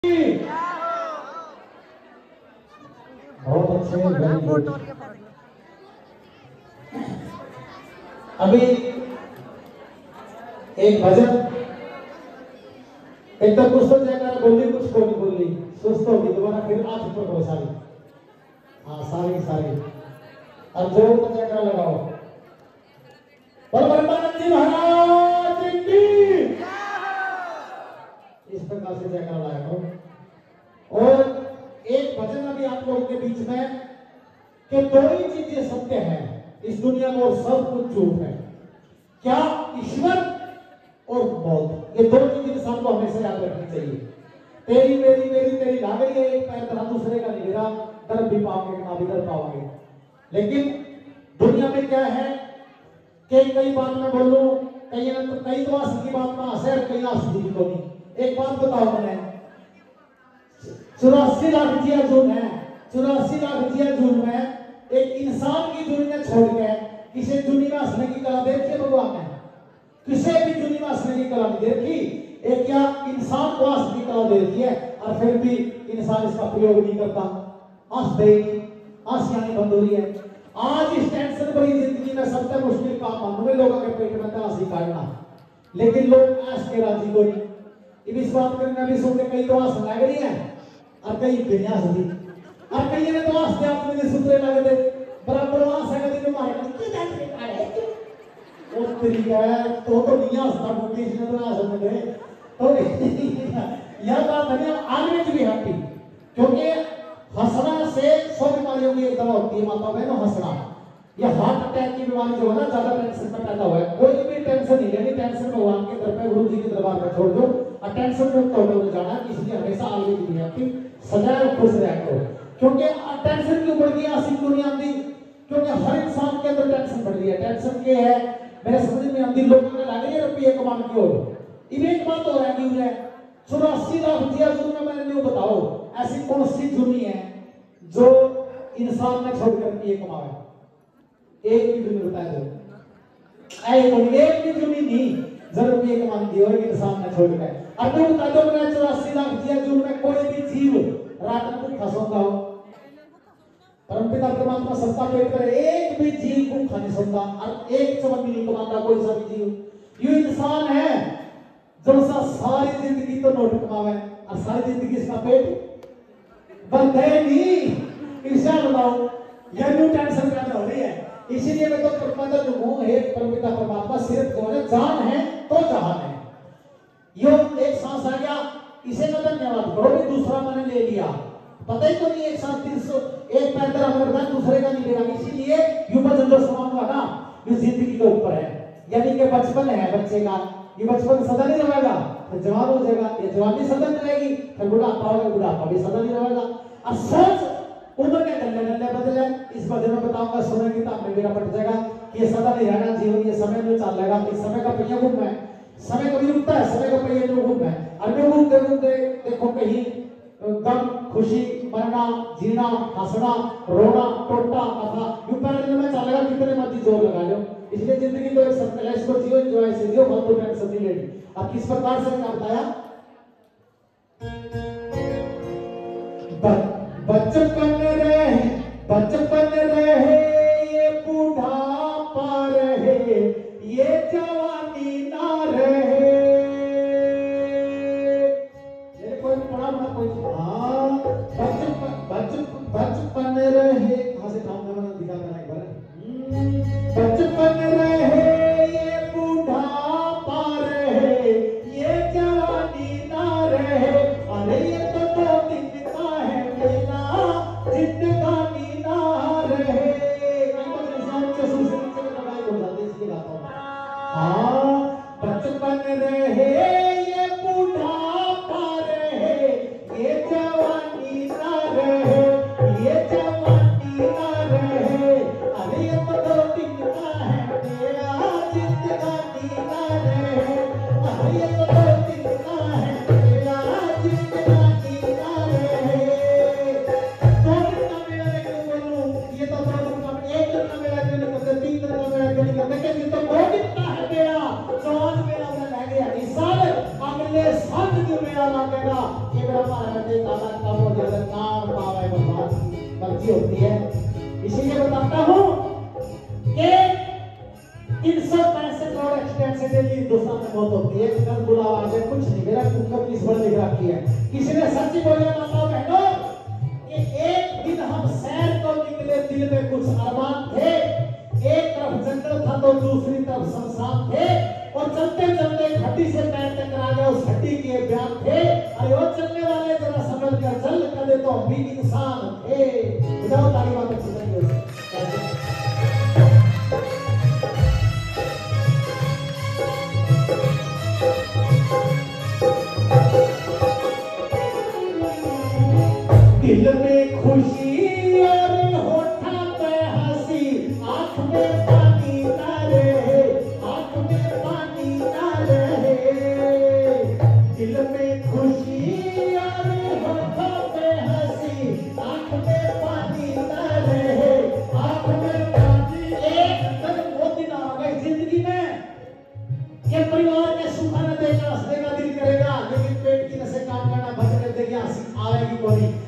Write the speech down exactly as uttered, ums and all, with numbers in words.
बहुत अच्छे। अभी एक भजन, एक तो कुछ तो जयकारा बोली, कुछ को नहीं बोली, सुस्त होगी दोबारा फिर हाथ ऊपर करो सारी, हाँ सारी सारी, अब जोर को जयकारा लगाओ। बोल ब्रह्मानंद जी महाराज की, इस प्रकार से जयकारा लाया करो। और एक भजन अभी आप लोगों के बीच में कि दो ही चीजें सत्य है इस दुनिया में और सब कुछ झूठ है, क्या? ईश्वर और मौत। ये दो चीजें इंसान को हमेशा याद रखनी चाहिए। तेरी मेरी मेरी तेरी लाग रही है, एक पैर तरह दूसरे का नहीं मेरा, दर भी पाओगे ना भी दर पाओगे। लेकिन दुनिया में क्या है कि कई बात मैं बोलूं, कई तो कई तो आस की बात में हंसे, कई आस की तो नहीं। एक बात बताओ, मैंने चौरासी लाख जिया जून है, चौरासी लाख जिया जून में एक इंसान की दुनिया छोड़ के किसी दुनिया में हंसने की कला देखी भगवान ने? किसी भी दुनिया में हंसने की कला नहीं देखी। एक क्या इंसान को हंसने की कला देखी है और फिर भी इंसान इसका प्रयोग नहीं करता, हंस दे, हंस यानी बंद हो रही है। आज इस टेंशन भरी जिंदगी में सबसे मुश्किल काम मालूम है लोगों के पेट में हंसी काटना, लेकिन लोग हंस के राजी को नहीं। इस बात करना भी सुन के कई तो हंस लग रही है और कई बिना हंसती, और कई ने तो हंसते अपने सूत्रे लग दे बराबर वहां से कभी तो मारे कि डांट के काढ़े वो तरीका है तो तो नहीं हंसता मुझे इसने तो हंस दे तो यह बात है आगे भी हैप्पी, क्योंकि हंसना से सौ बीमारियों की एक दवा होती है माता बहनों, हंसना। ये हार्ट अटैक की बीमारी जो है ना, ज्यादा टेंशन में पैदा हुआ है। कोई भी टेंशन नहीं लेनी, टेंशन भगवान के दर पे गुरु जी के दरबार में छोड़ दो और टेंशन मुक्त होकर जाना। इसलिए हमेशा आगे की हैप्पी सदैव खुश रहा करो, क्योंकि टेंशन क्यों बढ़ गई आसिक दुनिया आती, क्योंकि हर इंसान के अंदर टेंशन बढ़ रही है। टेंशन के है मेरे समझ में आती, लोगों ने लग रही है रुपये कमाने की ओर। इब एक बात हो रहा है कि चौरासी लाख जिया जून में मैंने न्यू बताओ ऐसी कौन सी जूनी है जो इंसान ने छोड़कर रुपये कमावे? एक भी जूनी बता दो, एक भी जूनी नहीं जो रुपये कमाने की और इंसान ने छोड़कर। अब तो बता दो मैंने चौरासी लाख जिया जून में कोई भी जीव रात को भूखा सोता हो? परमपिता परमात्मा सबका पेट करे, एक भी जीव भूखा नहीं सोता और एक चमन भी नहीं कमाता कोई सा भी जीव। ये इंसान है जो सा सारी जिंदगी तो नोट कमावे और सारी जिंदगी इसका पेट बंधे नहीं। ईर्ष्या बताओ, यह न्यू टेंशन पैदा हो रही है। इसीलिए मैं तो परमात्मा जो हूं हे परमपिता परमात्मा सिर्फ जो है जान है तो जहान है। यो एक सांस आ गया, इसे का धन्यवाद करो भी दूसरा मैंने ले लिया, पता ही तो नहीं एक साथ तीन सौ एक पैर तेरा मरदा दूसरे का नहीं लेगा। इसीलिए युवा जो समान हुआ ना ये जिंदगी के ऊपर है, यानी कि बचपन है बच्चे का, ये बचपन सदा नहीं रहेगा, फिर जवान हो जाएगा, ये जवानी सदा नहीं रहेगी, फिर बुढ़ापा होगा, बुढ़ापा भी सदा नहीं रहेगा। और सोच उम्र के गले गले बदले। इस वजह में बताऊंगा सुनने की तो मेरा पट जाएगा कि ये सदा नहीं रहना जीवन, ये समय में चल रहेगा। इस समय का पहिया घूम है, समय कभी रुकता है, समय का पहिया जो घूम है और जो घूमते घूमते देखो कहीं गम खुशी मरना जीना हंसना रोना टोटा कथा यूं पैर में चलेगा, कितने मर्जी जोर लगा लो। इसलिए जिंदगी तो एक सत्य है, इसको जियो एंजॉय से जियो, फालतू टेंशन नहीं लेनी। अब किस प्रकार से क्या बताया? बचपन रहे बचपन रहे ये बूढ़ापा रहे ये जवानी ना रहे। ये कोई पढ़ा ना कोई हाँ बचपन बचपन बचपन रहे कहाँ से काम करना दिखा मेरा एक बार। बचपन रहे ये बूढ़ापा रहे ये जवानी ना रहे। अरे ये तो दो दिन का है मेला जिंदगानी ना रहे। कई बार इंसान के सुन सुन के लगाए हो जाते इसलिए गाता हूँ। हाँ बचपन रहे ये बूढ़ापा रहे ये एक आधा कम हो जाता काम पावे बर्बाद पर्ची होती है। इसीलिए बताता हूँ कि तीन सौ पैंसठ करोड़ एक्सटेंशन डेली हिंदुस्तान में बहुत होती है। कल बुलावा आ जाए कुछ नहीं, मेरा कुछ किस पर लिख रखी है। किसी ने सच्ची बोलिया माता बहनों कि एक दिन हम सैर को निकले, दिल में कुछ अरमान थे, एक तरफ जंगल था तो दूसरी तरफ शमशान थे, और चलते चलते एक हड्डी से पैर टकरा गया, उस हड्डी के बयान थे, अरे वो चलने वाले जरा समझ कर चल, कदे तो हम भी इंसान थे। बताओ ताली बात अच्छी लगी उसे दिल में खुशी और होठा पे हंसी, आंख में पानी ना रहे, आंख में पानी ना रहे। दिल में खुशी और होठा पे हंसी, आंख में पानी ना रहे, आंख में पानी। एक दिन वो दिन आएगा जिंदगी में कि परिवार के सुख न देगा, हंसने का दिल करेगा, लेकिन पेट की नसें काम करना बंद कर देगी, हंसी आएगी कोई।